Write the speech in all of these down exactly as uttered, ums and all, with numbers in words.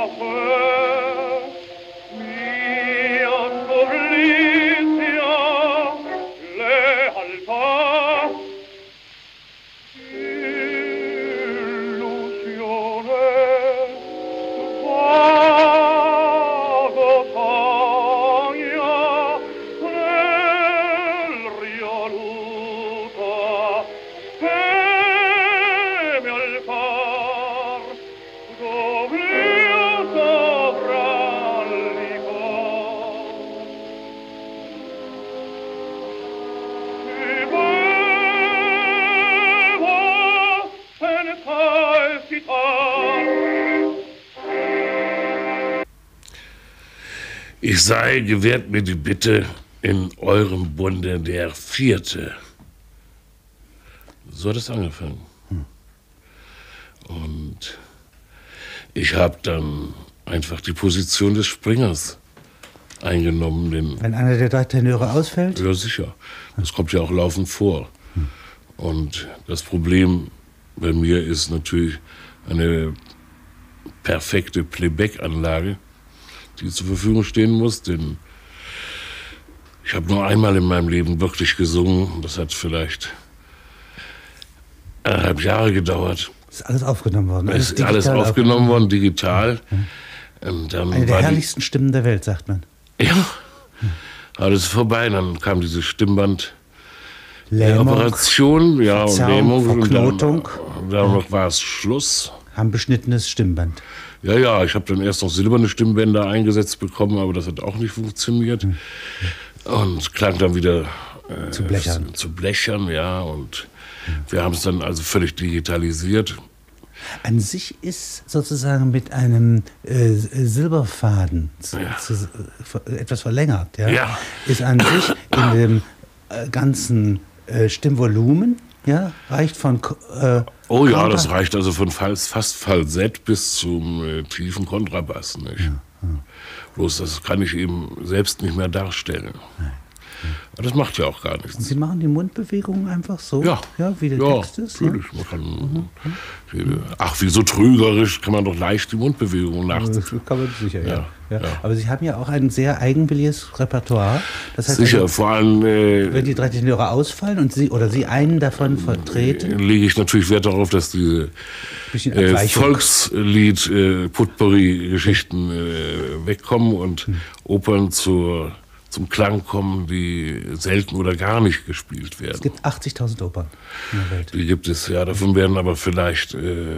Ich sei, gewährt mir die Bitte, in eurem Bunde der Vierte. So hat es angefangen. Hm. Und ich habe dann einfach die Position des Springers eingenommen. Den Wenn einer der drei Tenöre ausfällt? Ja, sicher. Das kommt ja auch laufend vor. Hm. Und das Problem bei mir ist natürlich eine perfekte Playback-Anlage, die zur Verfügung stehen muss, denn ich habe nur einmal in meinem Leben wirklich gesungen. Das hat vielleicht eineinhalb Jahre gedauert. Ist alles aufgenommen worden? Es ist alles aufgenommen worden, digital. Ja. Und dann Eine der herrlichsten die, Stimmen der Welt, sagt man. Ja, aber das ist vorbei. Dann kam diese Stimmband-Operation, ja, und Lähmung. Verknotung. Und dann, dann ja. war es Schluss. Haben beschnittenes Stimmband. Ja, ja, ich habe dann erst noch silberne Stimmbänder eingesetzt bekommen, aber das hat auch nicht funktioniert. Hm. Und klang dann wieder äh, zu blechern. Zu blechern, ja. Und hm. wir haben es dann also völlig digitalisiert. An sich ist sozusagen mit einem äh, Silberfaden zu, ja. zu, äh, etwas verlängert, ja? Ja. Ist an sich in dem äh, ganzen äh, Stimmvolumen, ja, reicht von äh, Oh ja, Kontra das reicht also von fast Falsett bis zum äh, tiefen Kontrabass, nicht? Ja, ja. Bloß das kann ich eben selbst nicht mehr darstellen. Nein. Aber das macht ja auch gar nichts. Und Sie machen die Mundbewegungen einfach so, ja, ja wie der ja, Text ist? Natürlich. Ja, man kann, mhm. jede, ach, wie so trügerisch kann man doch leicht die Mundbewegungen nachziehen. Das kann man sicher, ja. Ja, ja. ja. Aber Sie haben ja auch ein sehr eigenwilliges Repertoire. Das heißt, sicher, also, vor allem... Äh, wenn die drei Tenöre ausfallen und Sie oder Sie einen davon vertreten... lege ich natürlich Wert darauf, dass diese äh, Volkslied-Potpourri-Geschichten äh, wegkommen und hm. Opern zur... zum Klang kommen, die selten oder gar nicht gespielt werden. Es gibt achtzigtausend Opern in der Welt. Die gibt es, ja. Davon werden aber vielleicht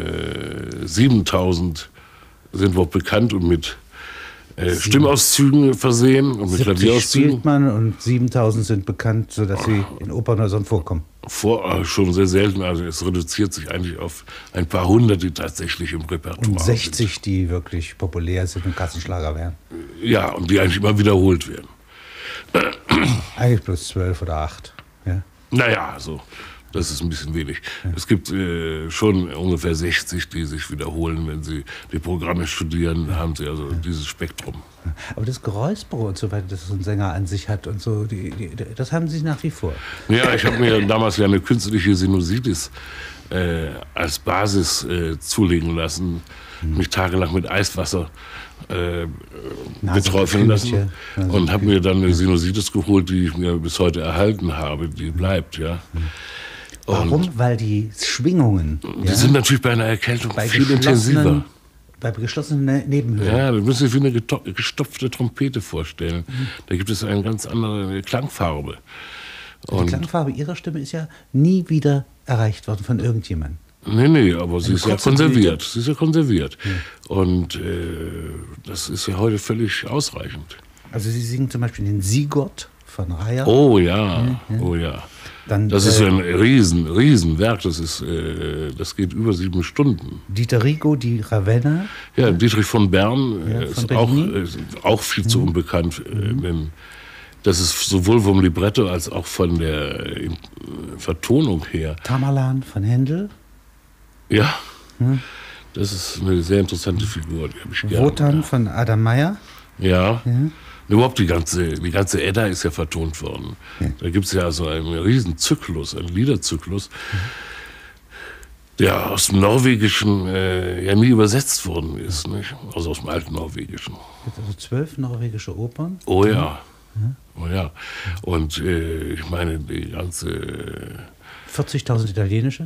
äh, siebentausend sind wohl bekannt und mit äh, Stimmauszügen versehen und mit Klavierauszügen. Spielt man und siebentausend sind bekannt, sodass sie in Opernhäusern vorkommen. Vor, äh, schon sehr selten, also es reduziert sich eigentlich auf ein paar hundert, die tatsächlich im Repertoire und sechzig, sind. Die wirklich populär sind und Kassenschlager werden. Ja, und die eigentlich immer wiederholt werden. Eigentlich bloß zwölf oder acht. Ja? Naja, also, das ist ein bisschen wenig. Ja. Es gibt äh, schon ungefähr sechzig, die sich wiederholen, wenn sie die Programme studieren, ja. haben sie also ja. dieses Spektrum. Aber das Geräuspere und so weiter, das so ein Sänger an sich hat und so, die, die, das haben Sie nach wie vor. Ja, ich habe mir damals ja eine künstliche Sinusitis äh, als Basis äh, zulegen lassen, hm. mich tagelang mit Eiswasser Äh, beträufeln lassen Nase und habe mir dann eine Sinusitis geholt, die ich mir bis heute erhalten habe, die bleibt, ja. Warum? Und weil die Schwingungen... Die ja, sind natürlich bei einer Erkältung bei viel intensiver. Bei geschlossenen Nebenhöhlen. Ja, das müssen Sie sich wie eine gestopfte Trompete vorstellen. Mhm. Da gibt es eine ganz andere Klangfarbe. Und die Klangfarbe Ihrer Stimme ist ja nie wieder erreicht worden von irgendjemandem. Nee, nee, aber sie ist ja konserviert. Sie ist ja konserviert. Ja. Und äh, das ist ja heute völlig ausreichend. Also Sie singen zum Beispiel den Sigurd von Reyer. Oh ja, ja, ja. oh ja. Dann, das äh, ist ein riesen, Riesenwerk. Das ist, äh, das geht über sieben Stunden. Dieter Rigo di Ravenna. Ja, Dietrich von Bern ja, ist von auch, äh, auch viel zu unbekannt. Mhm. Äh, denn das ist sowohl vom Libretto als auch von der äh, Vertonung her. Tamerlan von Händel. Ja, hm. das ist eine sehr interessante Figur. Die habe ich gerne. Wotan ja. von Adam Meyer. Ja. ja. Überhaupt die ganze, die ganze Edda ist ja vertont worden. Ja. Da gibt es ja so einen riesen Zyklus, einen Liederzyklus. Mhm. der aus dem Norwegischen äh, ja nie übersetzt worden ist, nicht? Also aus dem alten Norwegischen. Also zwölf norwegische Opern? Oh ja, ja. oh ja. Und äh, ich meine, die ganze... Äh, vierzigtausend italienische?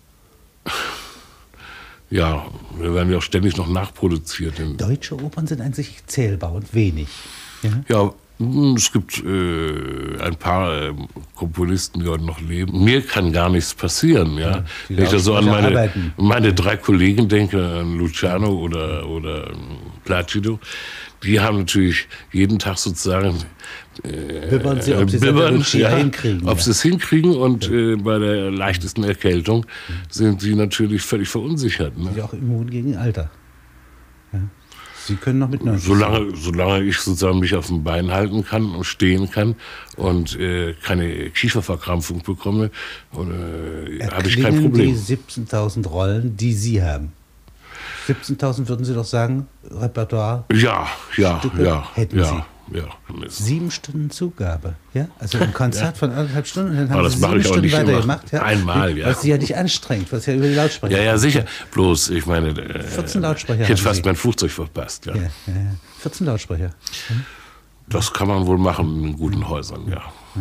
Ja, wir werden ja auch ständig noch nachproduziert. Deutsche Opern sind eigentlich zählbar und wenig. Ja, ja es gibt äh, ein paar äh, Komponisten, die heute noch leben. Mir kann gar nichts passieren. Ja? Ja, wenn ich da so an meine, meine drei Kollegen denke, an Luciano oder, oder Placido, die haben natürlich jeden Tag sozusagen äh, bibbern sie, ob sie bibbern, ja, hinkriegen. Ob ja. sie es hinkriegen und ja. äh, bei der leichtesten Erkältung sind sie natürlich völlig verunsichert. Ne? Sie sind auch immun gegen Alter. Ja. Sie können noch mit neunzig solange, solange ich sozusagen mich auf dem Bein halten kann und stehen kann und äh, keine Kieferverkrampfung bekomme, äh, habe ich kein Problem. Die siebzehntausend Rollen, die Sie haben. siebzehntausend würden Sie doch sagen, Repertoire? Ja, ja, Stücke ja. Hätten ja, Sie. Ja. Sieben Stunden Zugabe. Ja? Also ein Konzert ja. von anderthalb Stunden, dann haben Aber Sie das sieben Stunden weitergemacht. Ja? Einmal, ja. Was Sie ja nicht anstrengt, was ja über die Lautsprecher. Ja, ja, sicher. Bloß, ich meine, äh, vierzehn Lautsprecher. Ich hätte fast mein Flugzeug verpasst. Ja. Ja, ja, ja. vierzehn Lautsprecher. Hm? Das kann man wohl machen in guten Häusern, ja. ja.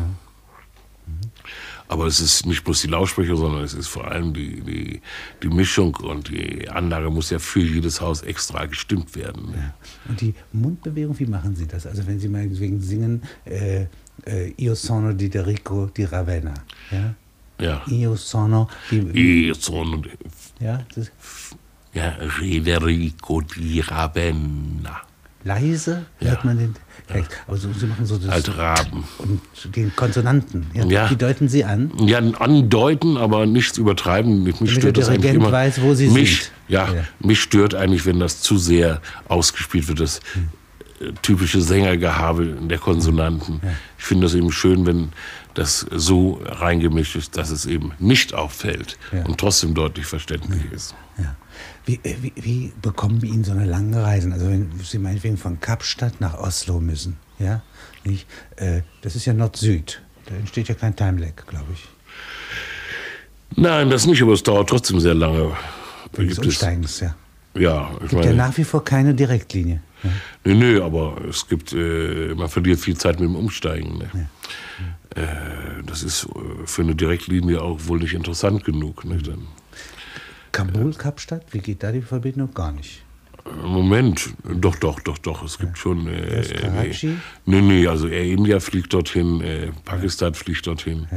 Aber es ist nicht bloß die Lautsprecher, sondern es ist vor allem die, die, die Mischung und die Anlage muss ja für jedes Haus extra gestimmt werden. Ja. Und die Mundbewegung, wie machen Sie das? Also wenn Sie meinetwegen singen, äh, äh, Io sono di Federico di Ravenna. Ja? Ja. Io sono di... Io sono di... Ja, das ja, Federico di Ravenna. Leise hört ja. man den Text. Aber so, Sie machen so das... Alte Raben. Und den Konsonanten, ja, ja. die deuten Sie an? Ja, andeuten, aber nichts übertreiben. Mich Damit stört der das eigentlich immer. Weiß, wo Sie mich, sind. Ja, ja, mich stört eigentlich, wenn das zu sehr ausgespielt wird, das hm. typische Sängergehabe der Konsonanten. Ja. Ich finde das eben schön, wenn das so reingemischt ist, dass es eben nicht auffällt ja. und trotzdem deutlich verständlich ja. ist. Ja. Wie, wie, wie bekommen wir Ihnen so eine lange Reise? Also wenn Sie meinetwegen von Kapstadt nach Oslo müssen, ja, nicht? Äh, das ist ja Nord-Süd. Da entsteht ja kein Time-Lag, glaube ich. Nein, das nicht, aber es dauert trotzdem sehr lange. Wegen des Umsteigens, ja. Ja, ich gibt meine, ja nach wie vor keine Direktlinie. Ja. Nö, nö, aber es gibt, äh, man verliert viel Zeit mit dem Umsteigen. Ne? Ja. Äh, das ist für eine Direktlinie auch wohl nicht interessant genug. Ne? Dann, Kabul, Kapstadt, wie geht da die Verbindung? Gar nicht. Moment, doch, doch, doch, doch. Es gibt ja. schon. Äh, Karachi? Nee, nee, also Air India fliegt dorthin, äh, Pakistan ja. fliegt dorthin.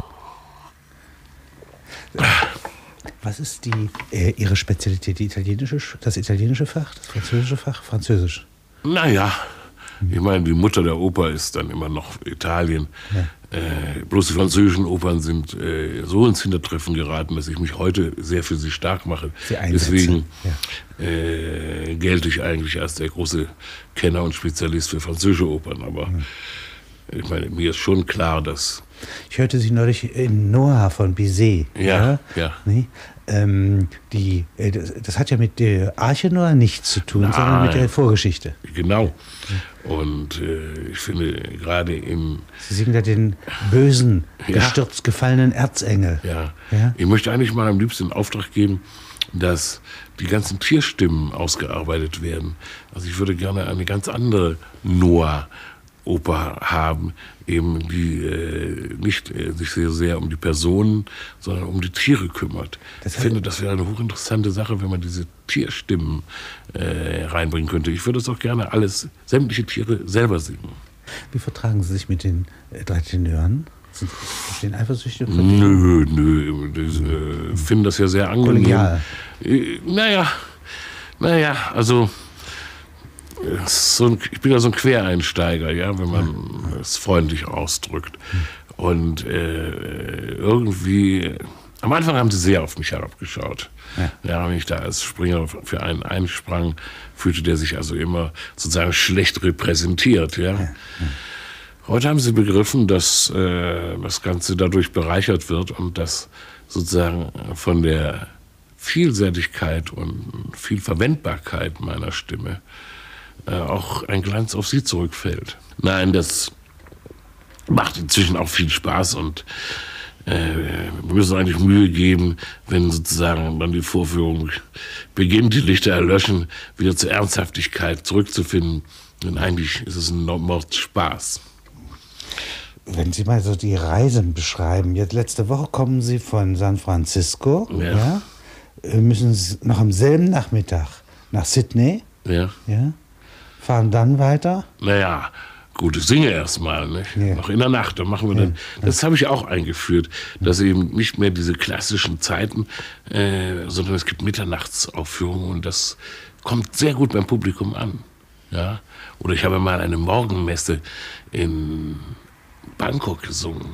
Ja. Was ist die, äh, Ihre Spezialität? Die italienische, das italienische Fach, das französische Fach? Französisch? Naja, hm. ich meine, die Mutter der Oper ist dann immer noch Italien. Ja. Äh, bloß die französischen Opern sind äh, so ins Hintertreffen geraten, dass ich mich heute sehr für sie stark mache. Sie Deswegen ja. äh, gelte ich eigentlich als der große Kenner und Spezialist für französische Opern. Aber hm. ich meine, mir ist schon klar, dass... Ich hörte Sie neulich in Noah von Bizet. Ja, ja. ja. Nee? Ähm, die, äh, das, das hat ja mit der Arche Noah nichts zu tun, Nein. sondern mit der Vorgeschichte. Genau. Und äh, ich finde gerade im... Sie singen da den bösen, ja. gestürzt gefallenen Erzengel. Ja. ja. Ich möchte eigentlich mal am liebsten in Auftrag geben, dass die ganzen Tierstimmen ausgearbeitet werden. Also ich würde gerne eine ganz andere Noah Oper haben, eben die äh, nicht äh, sich sehr, sehr um die Personen, sondern um die Tiere kümmert. Das ich finde, das wäre eine hochinteressante Sache, wenn man diese Tierstimmen äh, reinbringen könnte. Ich würde es auch gerne alles, sämtliche Tiere selber singen. Wie vertragen Sie sich mit den äh, drei Tenören? Sind Sie eifersüchtig? Nö, nö, ich äh, finde das ja sehr angenehm. Kollegial. Äh, naja, naja, also So ein, ich bin ja so ein Quereinsteiger, ja, wenn man es freundlich ausdrückt. Und äh, irgendwie, am Anfang haben sie sehr auf mich herabgeschaut. Ja. Ja, wenn ich da als Springer für einen einsprang, fühlte der sich also immer sozusagen schlecht repräsentiert. Ja. Ja. Ja. Heute haben sie begriffen, dass äh, das Ganze dadurch bereichert wird und dass sozusagen von der Vielseitigkeit und Vielverwendbarkeit meiner Stimme auch ein Glanz auf sie zurückfällt. Nein, das macht inzwischen auch viel Spaß und äh, wir müssen eigentlich Mühe geben, wenn sozusagen dann die Vorführung beginnt, die Lichter erlöschen, wieder zur Ernsthaftigkeit zurückzufinden. Denn eigentlich ist es ein Mordspaß. Wenn Sie mal so die Reisen beschreiben, jetzt letzte Woche kommen Sie von San Francisco, ja. Ja, müssen Sie noch am selben Nachmittag nach Sydney, ja. Ja, fahren dann weiter. Naja, gut, ich singe erstmal, nicht? Ja. Noch in der Nacht, dann machen wir dann, Ja. das habe ich auch eingeführt, dass eben nicht mehr diese klassischen Zeiten, äh, sondern es gibt Mitternachtsaufführungen und das kommt sehr gut beim Publikum an, ja. Oder ich habe mal eine Morgenmesse in Bangkok gesungen,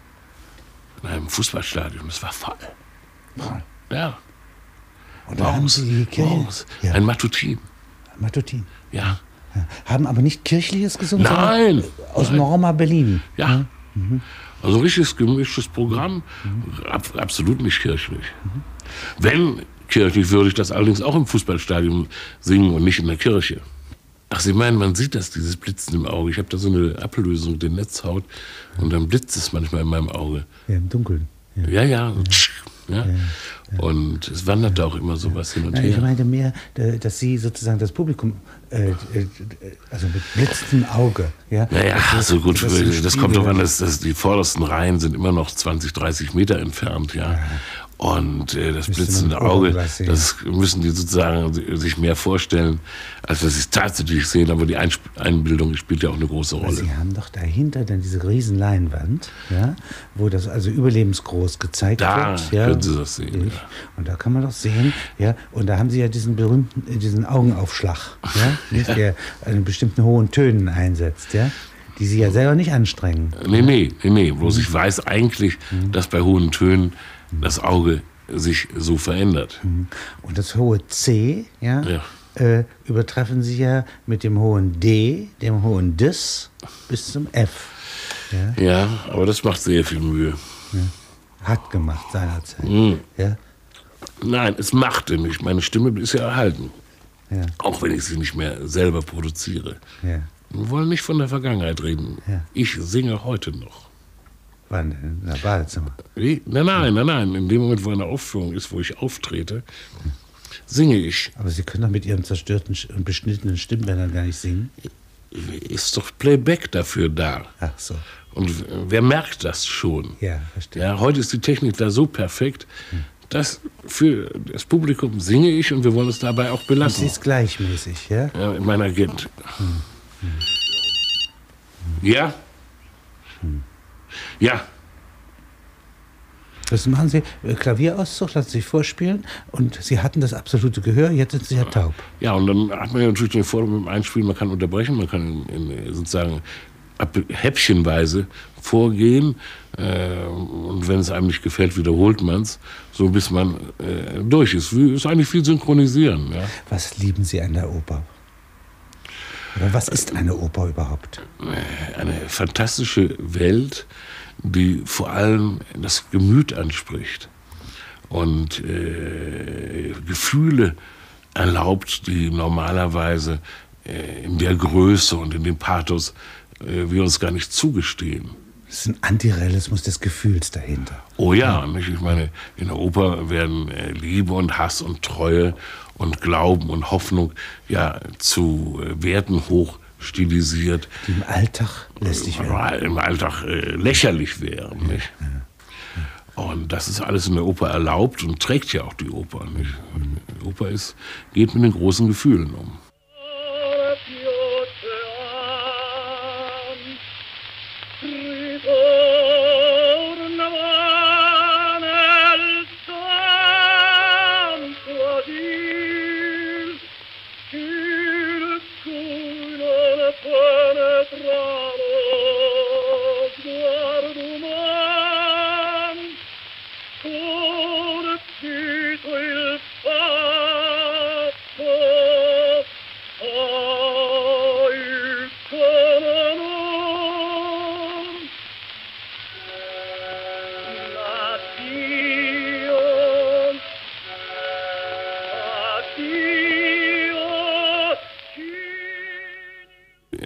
in einem Fußballstadion, das war voll. Voll. Ja. Und da haben Sie die Kirche, morgens, ja. ein Matutin. Matutin. Ja. Ja. Haben aber nicht Kirchliches gesungen, Nein. sondern aus Nein. Norma Berlin. Ja. Mhm. Also ein richtiges gemischtes Programm, mhm. Ab, absolut nicht kirchlich. Mhm. Wenn kirchlich, würde ich das allerdings auch im Fußballstadion singen und nicht in der Kirche. Ach, Sie meinen, man sieht das, dieses Blitzen im Auge. Ich habe da so eine Ablösung, den Netzhaut, und dann blitzt es manchmal in meinem Auge. Ja, im Dunkeln. Ja, ja. ja. ja. Ja, ja. Und es wandert auch immer sowas hin und Nein, her. ich meinte mehr, dass Sie sozusagen das Publikum, äh, also mit blitzendem Auge, ja. Naja, das, so gut, das, das, das kommt doch an, dass, dass die vordersten Reihen sind immer noch zwanzig, dreißig Meter entfernt, ja. ja. Und äh, das blitzende Auge, das müssen die sozusagen sich mehr vorstellen, als dass sie es tatsächlich sehen. Aber die Einsp Einbildung spielt ja auch eine große Rolle. Sie haben doch dahinter dann diese riesen Leinwand, ja, wo das also überlebensgroß gezeigt da wird. Da ja, können Sie das sehen. Ja. Und da kann man doch sehen, ja, und da haben Sie ja diesen berühmten, diesen Augenaufschlag, ja, nicht, der einen bestimmten hohen Tönen einsetzt, ja, die Sie ja selber nicht anstrengen. Nee, nee, nee, nee. Bloß ich weiß eigentlich, mhm. dass bei hohen Tönen das Auge sich so verändert. Und das hohe C, ja, ja. Äh, übertreffen Sie ja mit dem hohen D, dem hohen Dis bis zum F. Ja, ja, aber das macht sehr viel Mühe. Ja. Hat gemacht seinerzeit. Mhm. Ja. Nein, es machte nicht. Meine Stimme ist ja erhalten. Ja. Auch wenn ich sie nicht mehr selber produziere. Ja. Wir wollen nicht von der Vergangenheit reden. Ja. Ich singe heute noch. Wann denn? In der Badezimmer? Wie? Nein, nein, nein, nein. In dem Moment, wo eine Aufführung ist, wo ich auftrete, singe ich. Aber Sie können doch mit Ihren zerstörten und beschnittenen Stimmbändern gar nicht singen. Ist doch Playback dafür da. Ach so. Und wer merkt das schon? Ja, verstehe. Ja, heute ist die Technik da so perfekt, dass für das Publikum singe ich und wir wollen es dabei auch belassen. Und sie ist gleichmäßig, ja? Ja, in meiner Agent. Hm. Hm. Ja? Hm. Ja. Das machen Sie, Klavierauszug, lassen Sie sich vorspielen und Sie hatten das absolute Gehör, jetzt sind Sie ja taub. Ja, und dann hat man ja natürlich den Vorteil mit dem Einspielen, man kann unterbrechen, man kann in, in, sozusagen häppchenweise vorgehen äh, und wenn es einem nicht gefällt, wiederholt man es, so bis man äh, durch ist. Ist eigentlich viel synchronisieren. Ja. Was lieben Sie an der Oper? Oder was ist eine Oper überhaupt? Eine fantastische Welt, die vor allem das Gemüt anspricht und äh, Gefühle erlaubt, die normalerweise äh, in der Größe und in dem Pathos äh, wir uns gar nicht zugestehen. Es ist ein Antirealismus des Gefühls dahinter. Oh ja, nicht? Ich meine, in der Oper werden äh, Liebe und Hass und Treue und Glauben und Hoffnung ja zu äh, Werten hoch stilisiert. Die im Alltag lästig wären. Im Alltag äh, lächerlich wären. Ja, nicht? Ja. Und das ist alles in der Oper erlaubt und trägt ja auch die Oper. Nicht? Die Oper ist, geht mit den großen Gefühlen um.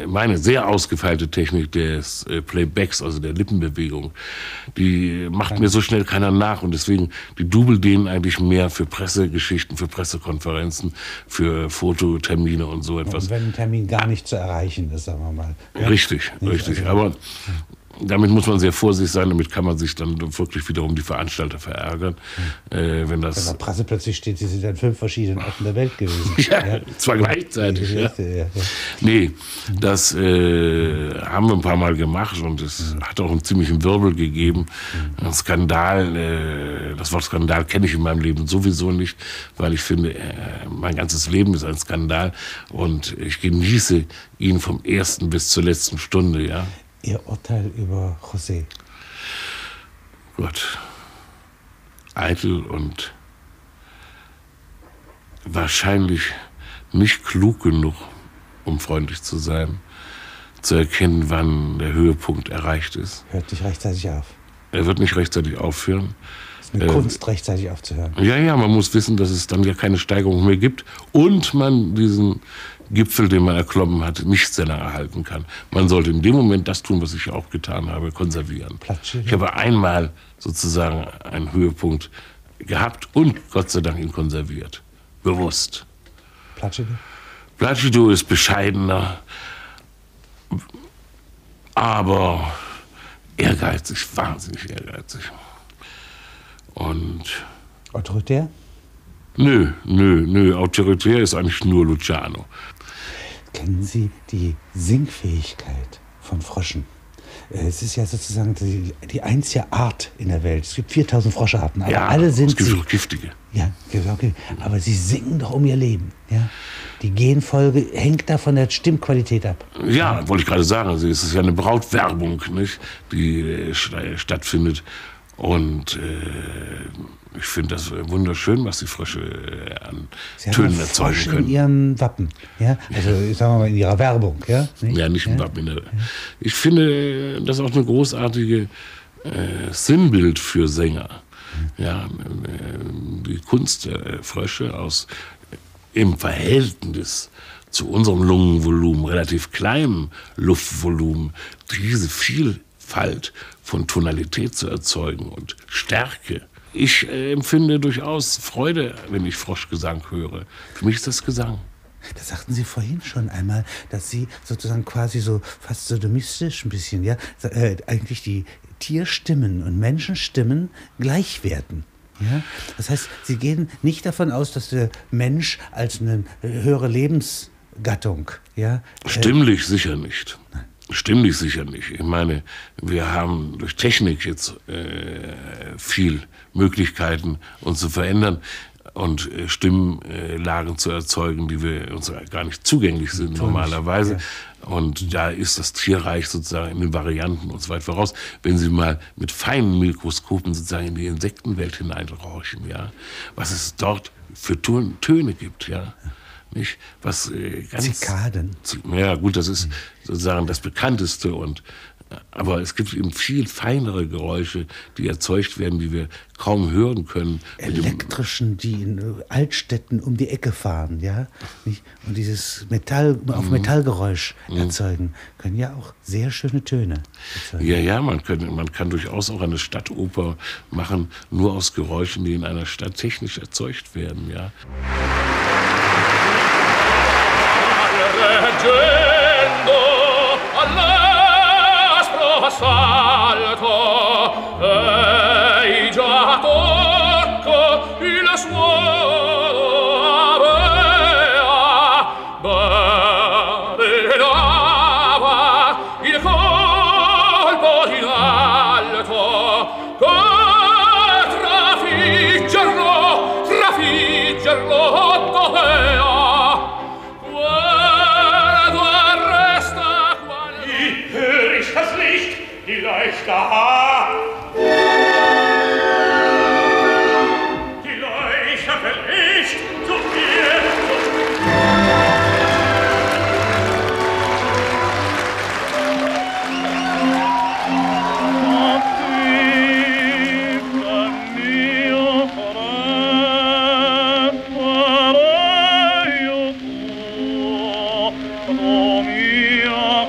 meine sehr ausgefeilte Technik des äh, Playbacks, also der Lippenbewegung, die macht mir so schnell keiner nach. Und deswegen, die Double denen eigentlich mehr für Pressegeschichten, für Pressekonferenzen, für Fototermine und so etwas. Und wenn ein Termin gar nicht zu erreichen ist, sagen wir mal. Ja? Richtig, Nicht, richtig. also, Aber damit muss man sehr vorsichtig sein, damit kann man sich dann wirklich wiederum die Veranstalter verärgern. Mhm. Äh, wenn das wenn in der Presse plötzlich steht, sie sind an fünf verschiedenen Orten der Welt gewesen. ja, ja, zwar gleichzeitig. Ja. Ja, ja. Nee, das äh, haben wir ein paar Mal gemacht und es mhm. hat auch einen ziemlichen Wirbel gegeben. Mhm. Ein Skandal, äh, das Wort Skandal kenne ich in meinem Leben sowieso nicht, weil ich finde, äh, mein ganzes Leben ist ein Skandal und ich genieße ihn vom ersten bis zur letzten Stunde, ja. Ihr Urteil über José? Gott, eitel und wahrscheinlich nicht klug genug, um freundlich zu sein, zu erkennen, wann der Höhepunkt erreicht ist. Hört nicht rechtzeitig auf. Er wird nicht rechtzeitig aufhören. Es ist eine äh, Kunst, rechtzeitig aufzuhören. Ja, ja, man muss wissen, dass es dann ja keine Steigerung mehr gibt und man diesen Gipfel, den man erklommen hat, nicht sehr lange erhalten kann. Man sollte in dem Moment das tun, was ich auch getan habe, konservieren. Platsche, ich habe einmal sozusagen einen Höhepunkt gehabt und Gott sei Dank ihn konserviert. Bewusst. Placido? Placido ist bescheidener, aber ehrgeizig, wahnsinnig ehrgeizig. Und autoritär? Nö, nö, nö. Autoritär ist eigentlich nur Luciano. Kennen Sie die Singfähigkeit von Fröschen? Es ist ja sozusagen die, die einzige Art in der Welt. Es gibt viertausend Froscharten, aber ja, alle sind es gibt sie. auch giftige. Ja, okay. Aber sie singen doch um ihr Leben. Ja? Die Genfolge hängt da von der Stimmqualität ab. Ja, wollte ich gerade sagen. Also es ist ja eine Brautwerbung, nicht, die äh, stattfindet. Und äh, ich finde das wunderschön, was die Frösche äh, an Sie Tönen haben erzeugen Frosch können. In ihrem Wappen, ja, also sagen wir mal in ihrer Werbung, ja. Nicht? Ja, nicht im ja? Wappen. Ja. Ich finde das auch eine großartige äh, Sinnbild für Sänger. Ja, äh, die Kunst der Frösche aus äh, im Verhältnis zu unserem Lungenvolumen, relativ kleinem Luftvolumen, diese Vielfalt von Tonalität zu erzeugen und Stärke. Ich äh, empfinde durchaus Freude, wenn ich Froschgesang höre. Für mich ist das Gesang. Das sagten Sie vorhin schon einmal, dass Sie sozusagen quasi so fast sodomistisch ein bisschen, ja, äh, eigentlich die Tierstimmen und Menschenstimmen gleichwerten. Ja? Das heißt, Sie gehen nicht davon aus, dass der Mensch als eine höhere Lebensgattung, ja. Stimmlich äh, sicher nicht. Nein. Stimmlich sicher nicht. Ich meine, wir haben durch Technik jetzt äh, viel Möglichkeiten, uns zu verändern und äh, Stimmlagen zu erzeugen, die wir uns gar nicht zugänglich sind normalerweise. Ja. Und da ist das Tierreich sozusagen in den Varianten uns weit voraus. Wenn Sie mal mit feinen Mikroskopen sozusagen in die Insektenwelt hineinrauschen, ja, was es dort für Töne gibt, ja. Nicht? Was, äh, ganz, Zikaden. Ja, gut, das ist sozusagen das bekannteste. Und, aber es gibt eben viel feinere Geräusche, die erzeugt werden, die wir kaum hören können. Elektrischen, die in Altstädten um die Ecke fahren, ja, nicht? Und dieses Metall, auf Metallgeräusch mhm. erzeugen, können ja auch sehr schöne Töne erzeugen. Ja, ja, man kann, man kann durchaus auch eine Stadtoper machen, nur aus Geräuschen, die in einer Stadt technisch erzeugt werden, ja. Leggendo all'aspro assalto ei già tocco il suo balenava il colpo in alto che trafiggerlo trafiggerlo dovea. Die Leuchter Die Leuchter verlicht zu mir Oh, mio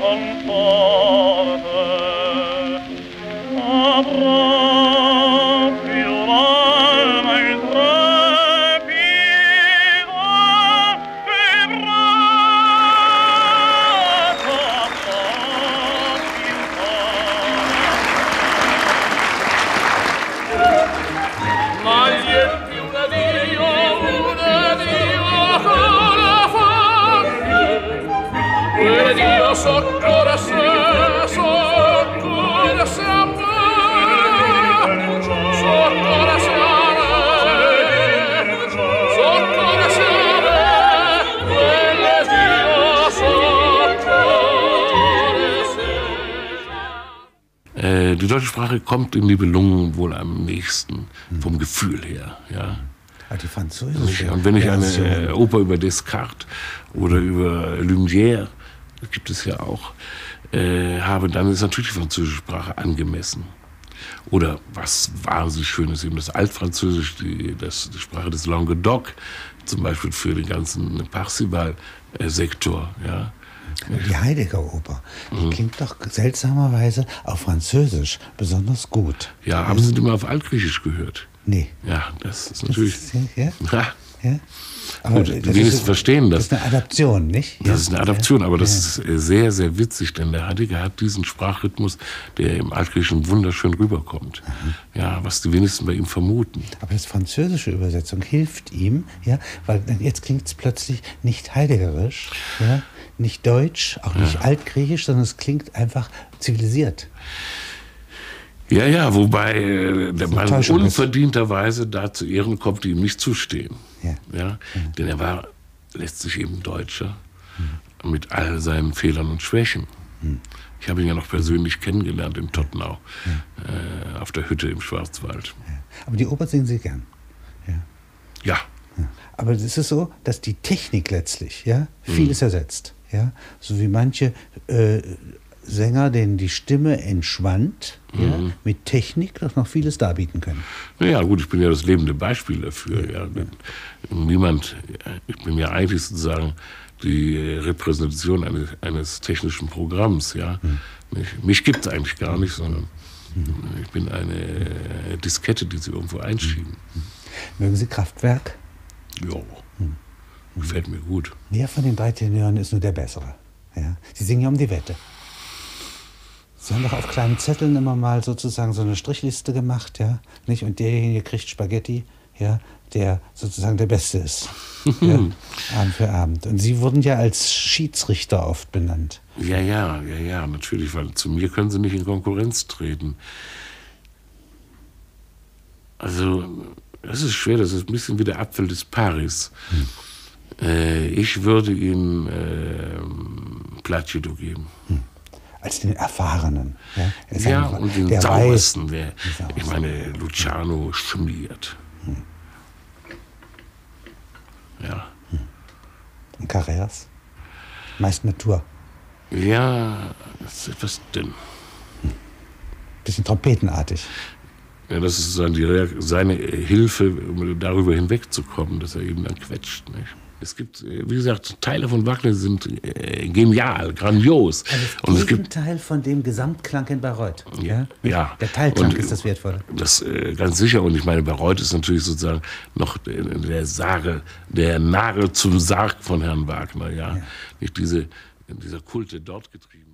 Die deutsche Sprache kommt in Nibelungen wohl am nächsten vom Gefühl her. Ja. Ah, die französische. Und wenn ich eine Oper über Descartes oder über Lumière, das gibt es ja auch, äh, habe, dann ist natürlich die französische Sprache angemessen. Oder was wahnsinnig schön ist, eben das Altfranzösisch, die, das, die Sprache des Languedoc, zum Beispiel für den ganzen Parzival-Sektor. Ja. Die Heidegger-Oper, die mhm. klingt doch seltsamerweise auf Französisch besonders gut. Ja, haben Sie die mal auf Altgriechisch gehört? Nee. Ja, das ist natürlich... Das ist, ja? Ja. Ja? Aber gut, die wenigsten verstehen das. Das ist eine Adaption, nicht? Das ja. ist eine Adaption, aber das ja. ist sehr, sehr witzig, denn der Heidegger hat diesen Sprachrhythmus, der im Altgriechischen wunderschön rüberkommt. Mhm. Ja, was die wenigsten bei ihm vermuten. Aber das französische Übersetzung hilft ihm, ja, weil jetzt klingt es plötzlich nicht heideggerisch, ja, nicht deutsch, auch nicht ja. altgriechisch, sondern es klingt einfach zivilisiert. Ja, ja, wobei äh, der Mann unverdienterweise da zu Ehren kommt, die ihm nicht zustehen. Ja. Ja? Ja. Denn er war letztlich eben Deutscher, mhm. mit all seinen Fehlern und Schwächen. Mhm. Ich habe ihn ja noch persönlich kennengelernt in Tottenau, ja. äh, auf der Hütte im Schwarzwald. Ja. Aber die Oper singen Sie gern. Ja. Ja. ja. Aber es ist so, dass die Technik letztlich ja, vieles mhm. ersetzt. Ja? So wie manche äh, Sänger, denen die Stimme entschwand, mhm. ja, mit Technik doch noch vieles darbieten können. Naja, gut, ich bin ja das lebende Beispiel dafür. Ja. Ja. Niemand, ich bin ja eigentlich sozusagen die Repräsentation eines, eines technischen Programms. Ja. Mhm. Mich, mich gibt es eigentlich gar nicht, sondern mhm. ich bin eine Diskette, die Sie irgendwo einschieben. Mhm. Mögen Sie Kraftwerk? Ja, mhm. gefällt mir gut. Wer von den drei Tenören ist nur der Bessere? Ja. Sie singen ja um die Wette. Sie haben doch auf kleinen Zetteln immer mal sozusagen so eine Strichliste gemacht, ja, nicht? Und derjenige kriegt Spaghetti, ja, der sozusagen der Beste ist, ja, Abend für Abend. Und Sie wurden ja als Schiedsrichter oft benannt. Ja, ja, ja, ja, natürlich, weil zu mir können Sie nicht in Konkurrenz treten. Also, das ist schwer, das ist ein bisschen wie der Apfel des Paris. Hm. Äh, ich würde Ihnen äh, Placido geben. Hm. Als den Erfahrenen. Ja, ja und den saubersten. Der, ich meine, Luciano schmiert. Hm. Ja. Hm. Und Carreras? Meist Natur. Ja, das ist etwas dünn. Hm. Bisschen trompetenartig. Ja, das ist seine, die, seine Hilfe, um darüber hinwegzukommen, dass er eben dann quetscht. Nicht? Es gibt, wie gesagt, Teile von Wagner sind äh, genial, grandios. Und das Gegenteil von dem Gesamtklang in Bayreuth. Ja, ja. Der Teilklang und, ist das Wertvolle. Das äh, ganz sicher. Und ich meine, Bayreuth ist natürlich sozusagen noch der Sarge, der Nagel zum Sarg von Herrn Wagner. Ja, ja. Nicht diese, dieser Kult, der dort getrieben